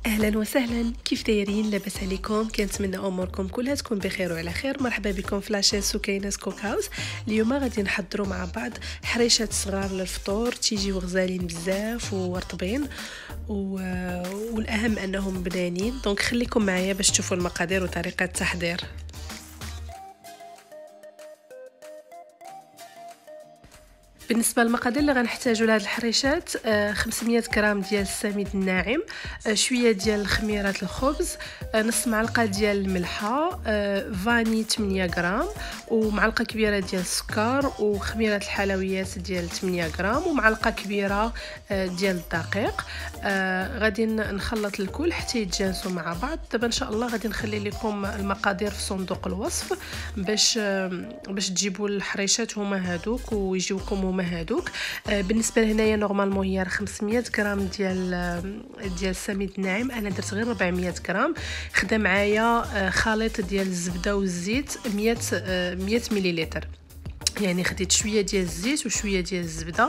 اهلا وسهلا، كيف دايرين؟ لاباس عليكم؟ كنتمنى اموركم كلها تكون بخير وعلى خير. مرحبا بكم في لاشين سكينات كوك هاوس. اليوم غادي نحضروا مع بعض حريشات صغار للفطور، تيجيو غزالين بزاف ورطبين والاهم انهم بنانين. دونك خليكم معايا باش تشوفوا المقادير وطريقه التحضير. بالنسبه للمقادير اللي غنحتاجوا لهاد الحريشات 500 غرام ديال السميد الناعم، شويه ديال خميره الخبز، نص معلقه ديال الملحه، فاني 8 غرام، ومعلقه كبيره ديال السكر، وخميره الحلويات ديال 8 غرام، ومعلقه كبيره ديال الدقيق. غادي نخلط الكل حتى يتجانسوا مع بعض. دابا ان شاء الله غادي نخلي لكم المقادير في صندوق الوصف باش تجيبوا الحريشات هما هادوك ويجيوكم هما هادوك. بالنسبه لهنايا نورمالمون هي 500 غرام ديال السميد الناعم، انا درت غير 400 غرام. خدا معايا خليط ديال الزبده والزيت 100 مليلتر، يعني خديت شويه ديال الزيت وشويه ديال الزبده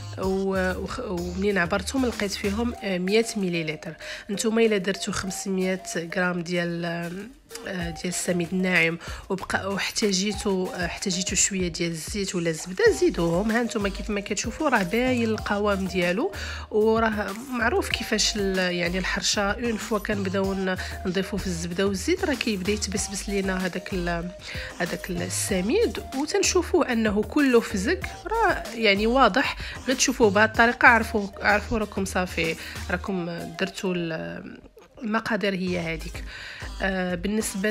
ومنين عبرتهم لقيت فيهم 100 مليلتر. نتوما الا درتو 500 غرام ديال السميد الناعم واحتاجيتو شويه ديال الزيت ولا الزبده، زيدوهم. ها نتوما كيف ما كتشوفوا راه باين القوام ديالو، وراه معروف كيفاش يعني الحرشه اون فوا كنبداو نضيفو في الزبده والزيت راه كيبدا يتبسبس لينا هذاك السميد، وتنشوفوه انه كله فزق. راه يعني واضح، غير تشوفوه بهذه الطريقه عرفوا راكم صافي، راكم درتوا المقادير هي هذيك. بالنسبه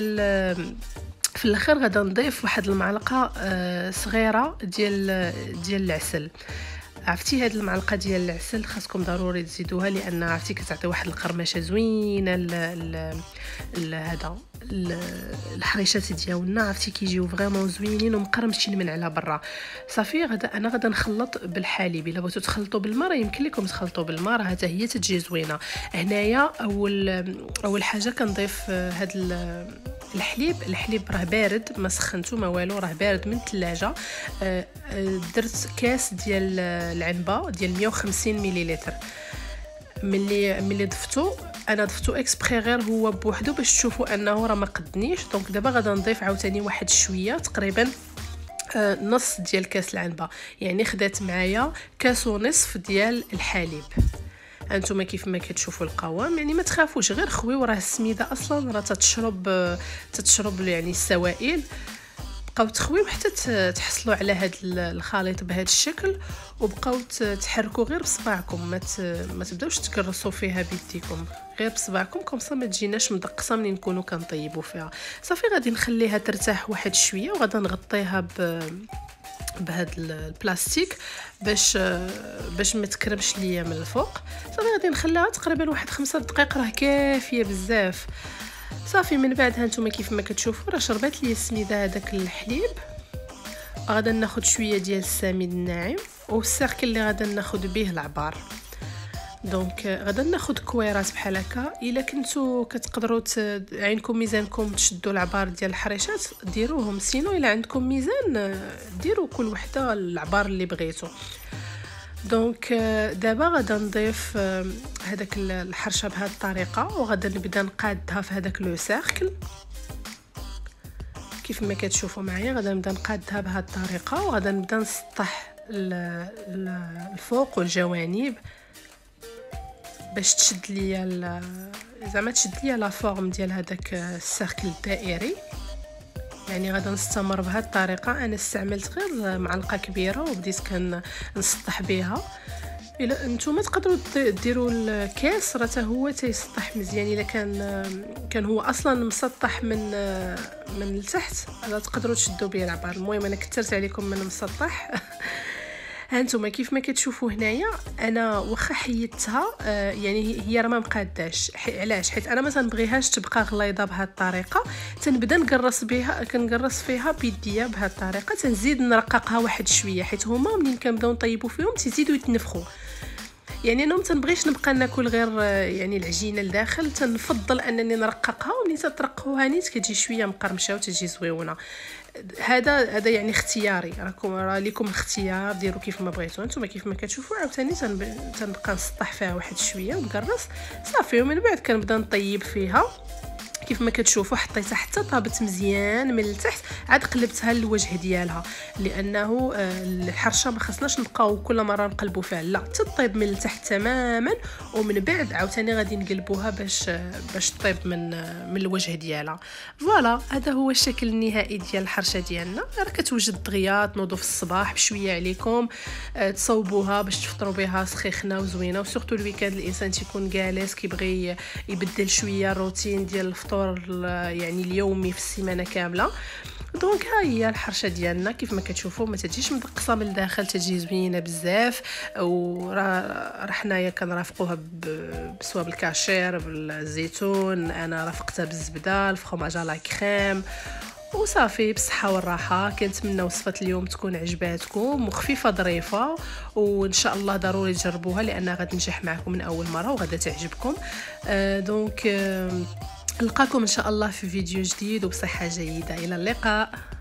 في الاخر غادا نضيف واحد المعلقه صغيره ديال العسل. عرفتي هاد المعلقه ديال العسل خاصكم ضروري تزيدوها، لان عرفتي كتعطي واحد القرمشه زوينه هذا الحريشات ديالنا. عرفتي كيجيو فريمون زوينين ومقرمشين من على برا. صافي انا غادا نخلط بالحليب. الا بغيتو تخلطوا بالماء راه يمكن لكم تخلطوا بالماء، راه حتى هي تجي زوينه. هنايا اول حاجه كنضيف هاد الحليب راه بارد، ما سخنتو ما والو، راه بارد من الثلاجه. درت كاس ديال العنبه ديال 150 مليلتر. ملي ضفتو اكسبري غير هو بوحدو باش تشوفوا انه راه ما قدنيش. دونك دابا غادا نضيف عاوتاني واحد شويه، تقريبا نص ديال كاس العنبه، يعني خدات معايا كاس ونصف ديال الحليب. انتما كيف ما كتشوفوا القوام، يعني ما تخافوش، غير خويو، راه السميده اصلا راه تتشرب يعني السوائل. بقاو تخويو حتى تحصلوا على هذا الخليط بهذا الشكل، وبقاو تحركوا غير بصباعكم، ما تبداوش تكرسوا فيها بيديكم، غير بصباعكم كومسا ما تجيناش مدقصه منين نكونوا كنطيبوا فيها. صافي غادي نخليها ترتاح واحد شويه، وغادا نغطيها بهذا البلاستيك باش ما تكرمش ليا من الفوق. صافي غادي نخليها تقريبا واحد 5 دقائق، راه كافيه بزاف. صافي من بعد هانتوما كيف ما كتشوفوا راه شربات لي السميده هذاك الحليب. غادا ناخذ شويه ديال السميد الناعم والسيركل اللي غادا ناخذ به العبار. دونك غادا ناخذ كويرات بحال هكا. الا كنتو كتقدروا عينكم ميزانكم تشدوا العبار ديال الحريشات ديروهم، سينو الا عندكم ميزان ديروا كل وحده العبار اللي بغيتو. دونك دابا غادا نضيف هذاك الحرشه بهذه الطريقه، وغادا نبدا نقادها في هذاك لو سيركل كيف ما كتشوفوا معايا. غادا نبدا نقادها بهذه الطريقه، وغادا نبدا نسطح الفوق والجوانب باش تشد ليا لا فورم ديال هذاك السيركل الدائري. يعني غادا نستمر بهذه الطريقه. انا استعملت غير معلقه كبيره وبديت كنسطح بها. الا نتوما تقدروا ديروا الكاس راه هو تيسطح مزيان. الا كان هو اصلا مسطح من التحت راه تقدروا تشدوا به العبار. المهم انا كثرت عليكم من مسطح. هانتوما كيف ما كتشوفوا هنايا انا واخا حيدتها يعني هي راه ما مقاداش. علاش؟ حيت انا ما تنبغيهاش تبقى غليظه بهذه الطريقه. تنبدا كنقرص فيها بيديا بهذه الطريقه. تنزيد نرققها واحد شويه، حيت هما منين كنبداو نطيبوا فيهم تيزيدوا يتنفخوا. يعني انا ما تنبغيش نبقى ناكل غير يعني العجينه لداخل. تنفضل انني نرققها، وملي تترققوها نيت كتجي شويه مقرمشه وتجي زويونه. هذا يعني اختياري، راه ليكم الاختيار، ديروا كيف ما بغيتوا نتوما. كيف ما كتشوفوا عاوتاني تنبقى نسطح فيها واحد شويه ونقرص صافي، ومن بعد كنبدا نطيب فيها. كيف ما كتشوفوا حطيتها حتى طابت مزيان من التحت، عاد قلبتها للوجه ديالها، لانه الحرشه ما خصناش نبقاو كل مره نقلبوا فيها، لا تطيب من التحت تماما، ومن بعد عاوتاني غادي نقلبوها باش تطيب من الوجه ديالها. فوالا هذا هو الشكل النهائي ديال الحرشه ديالنا. راه كتوجد دغيا تنوضوا في الصباح بشويه عليكم تصوبوها باش تفطروا بها سخيخه وزوينه، وسورتو الويكاند الانسان تيكون جالس كيبغي يبدل شويه الروتين ديال الفطور يعني اليومي في السيمانه كامله. دونك ها هي الحرشه ديالنا كيف ما كتشوفوا، ما تجيش مدقصه من الداخل، تجي زوينه بزاف. وراه حنايا كنرافقوها بصواب الكاشير بالزيتون، انا رافقتها بالزبده الفرماج لا كريم وصافي. بالصحه والراحه. كنتمنى وصفه اليوم تكون عجباتكم وخفيفه ظريفه، وان شاء الله ضروري تجربوها لانها غتنجح معكم من اول مره وغادا تعجبكم. دونك نلقاكم ان شاء الله في فيديو جديد وبصحه جيده. الى اللقاء.